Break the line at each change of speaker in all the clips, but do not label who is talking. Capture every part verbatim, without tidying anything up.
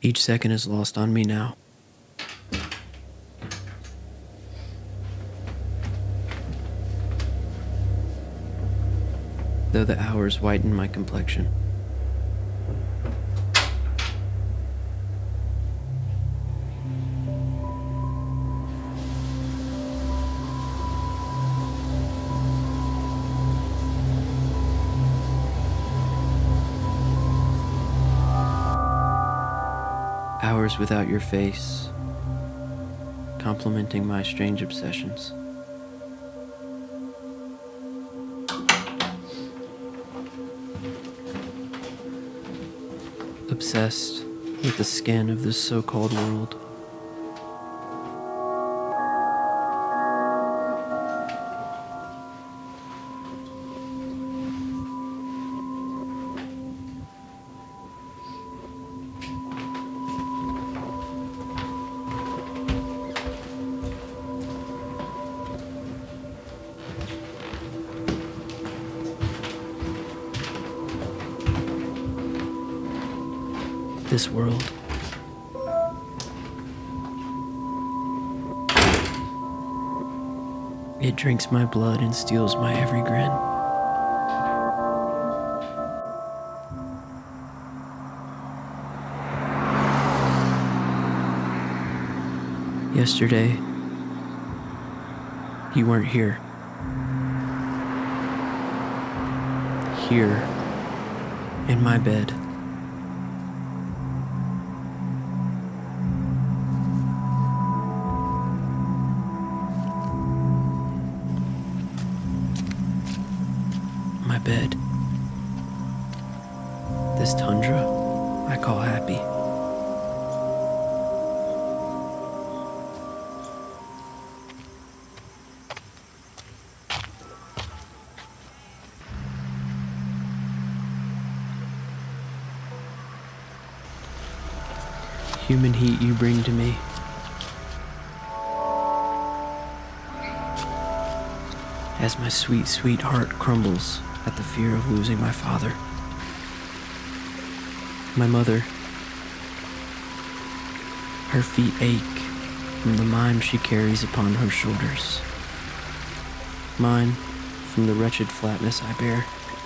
Each second is lost on me now. Though the hours whiten my complexion. Hours without your face, complementing my strange obsessions. Obsessed with the skin of this so-called world. This world. It drinks my blood and steals my every grin. Yesterday, you weren't here. Here, in my bed. My bed. This tundra I call happy. Human heat you bring to me. As my sweet, sweet heart crumbles at the fear of losing my father. My mother, her feet ache from the mime she carries upon her shoulders. Mine from the wretched flatness I bear.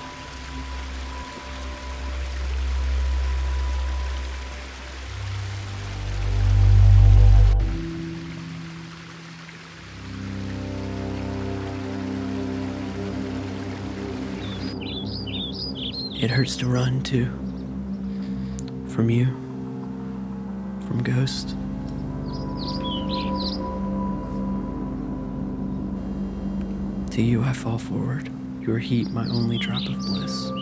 It hurts to run, too. From you. From Ghost. To you I fall forward, your heat my only drop of bliss.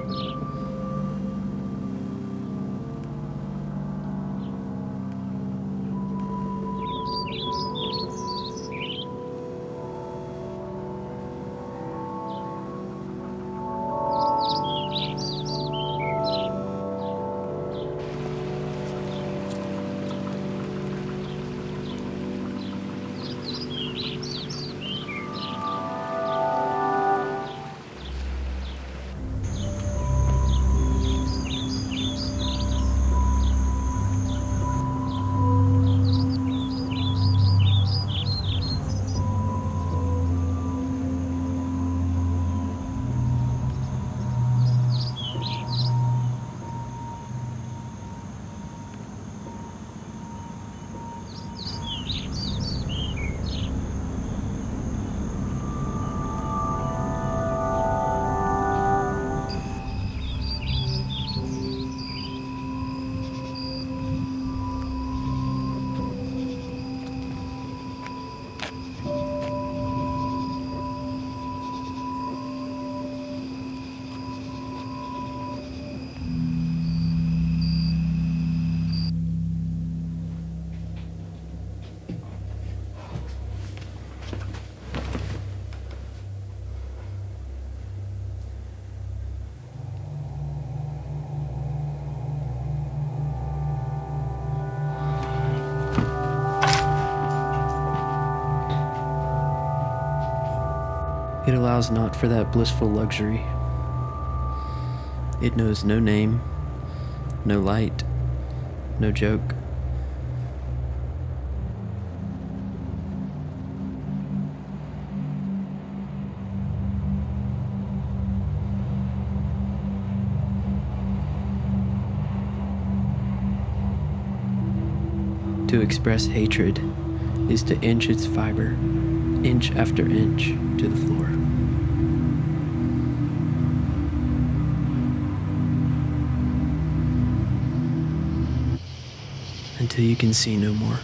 It allows not for that blissful luxury. It knows no name, no light, No joke. To express hatred is to inch its fiber, inch after inch, to the floor. Until you can see no more.